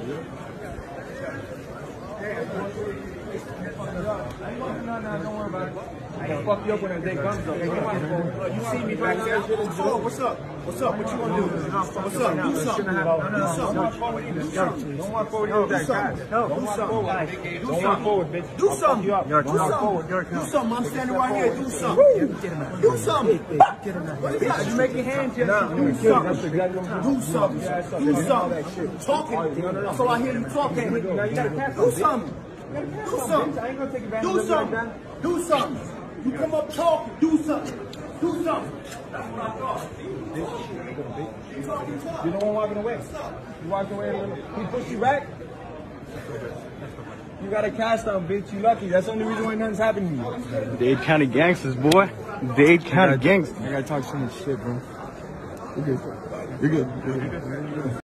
No, don't worry about it. I can fuck you up when that day comes though. You see me back there. What's up? What's up? What you gonna do? What's up? Do something. Do something. Don't walk forward with that guy. Do something. Don't walk forward, bitch. Do something. Do something. Do something. I'm standing right here. Do something. Do something. You making hands here. Do something. Do something. Do something. Talking. That's all I hear you talking. Do something. Do something. I ain't gonna take advantage Do of something. Do something. You come up talking. Do something. Do something. That's what I thought. You the one walking away. You walked away a little. He pushed you back. You got a cast on, bitch. You lucky. That's the only reason why nothing's happening to you. Dade County gangsters, boy. Dade County gangsters. I gotta talk so much shit, bro. You're good. You're good.